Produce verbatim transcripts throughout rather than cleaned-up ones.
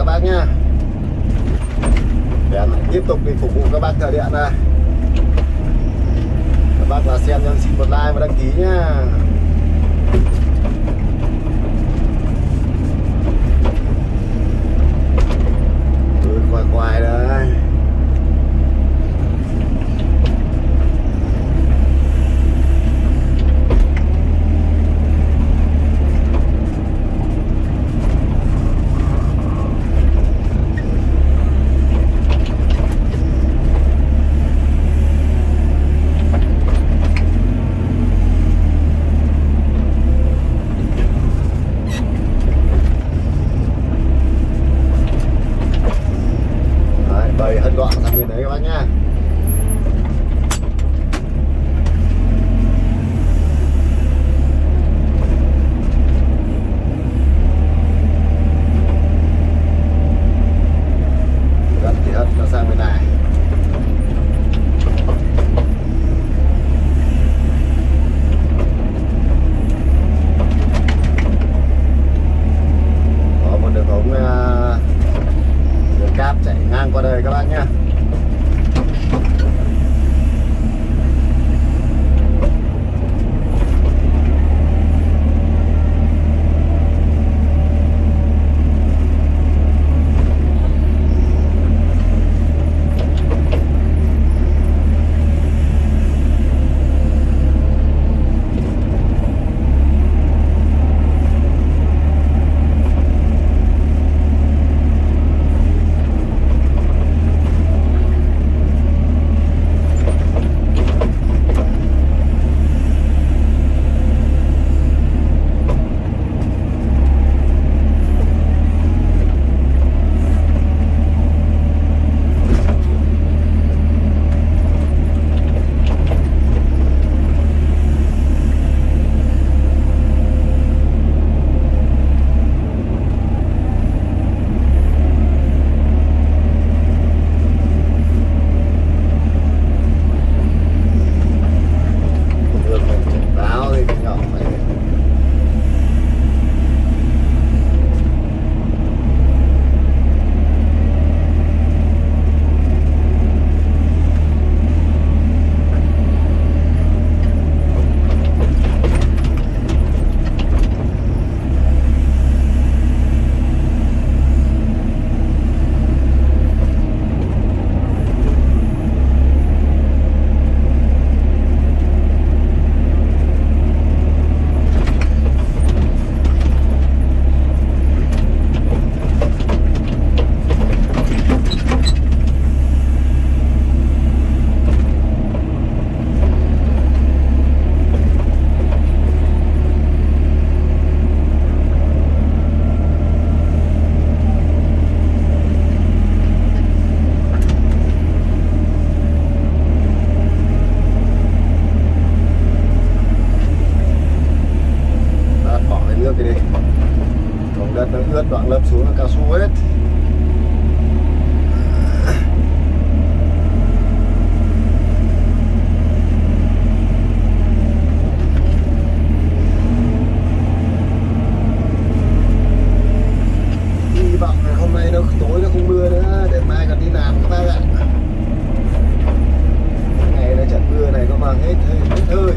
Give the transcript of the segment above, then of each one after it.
bác nhá. Để lại tiếp tục đi phục vụ các bác thợ điện này. Các bác là xem em xin một like và đăng ký nhá. Tôi khoai khoai đây. Bày hân đoạn sang bên đấy các bác nhá. Gần thì hất nó sang bên này. Có một đường ống đường cáp chạy ngang qua đây các bác nhé. Đất nó ướt đoạn lâm xuống là cao su hết. Hy vọng là hôm nay nó tối nó không mưa nữa để mai còn đi làm các bác ạ. Ngày này trận mưa này có bằng hết hết hơi.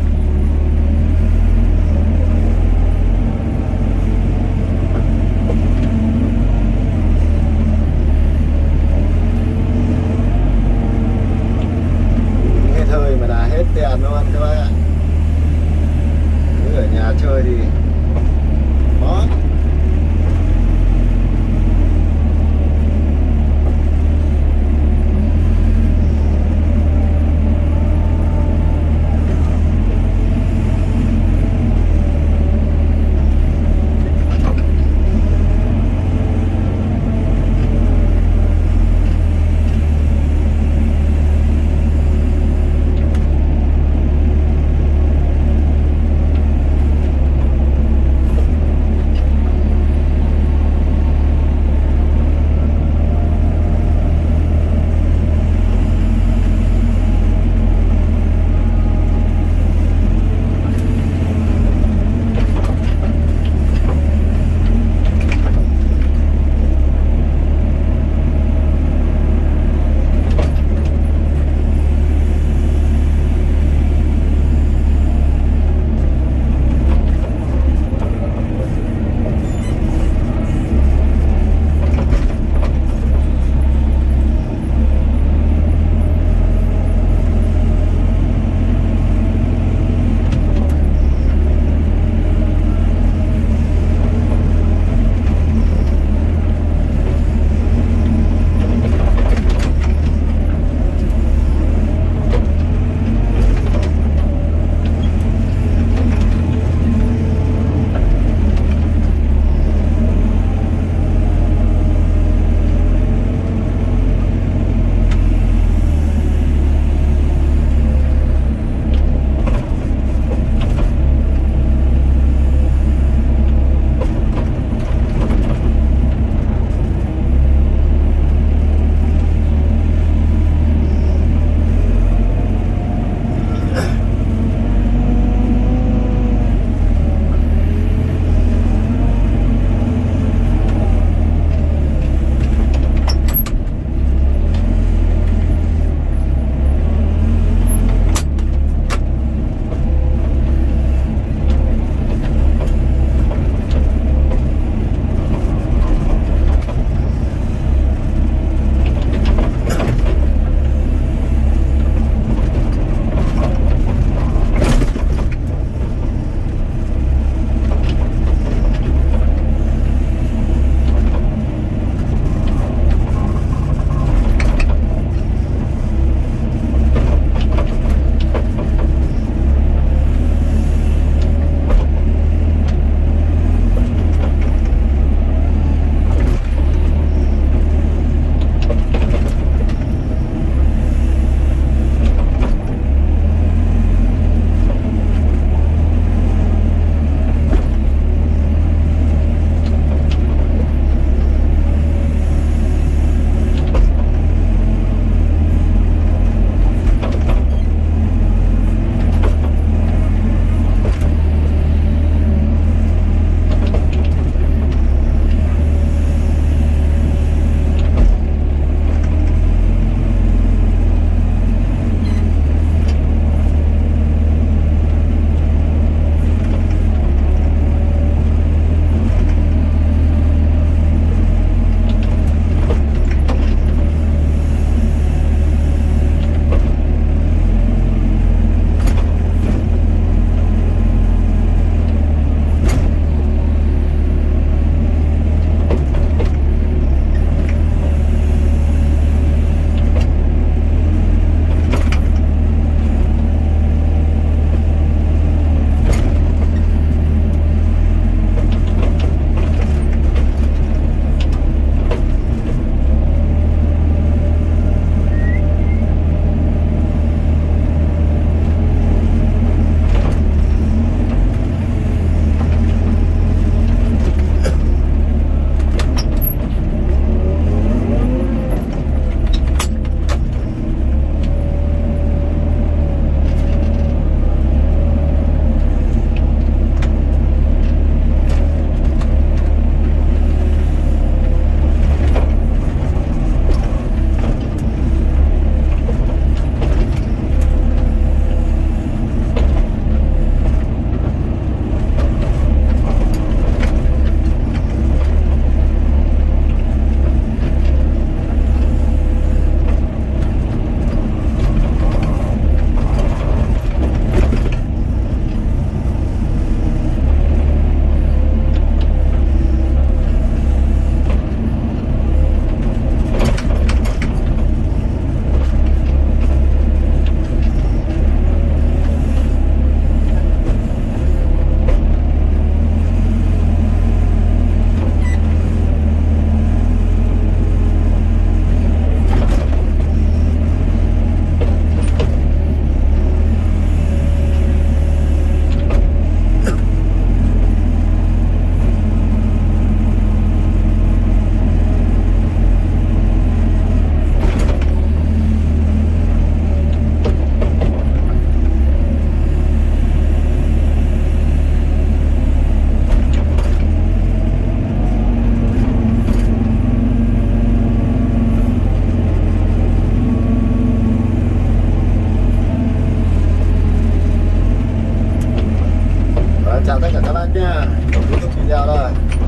chào tất cả các bác nha. Kết thúc video rồi.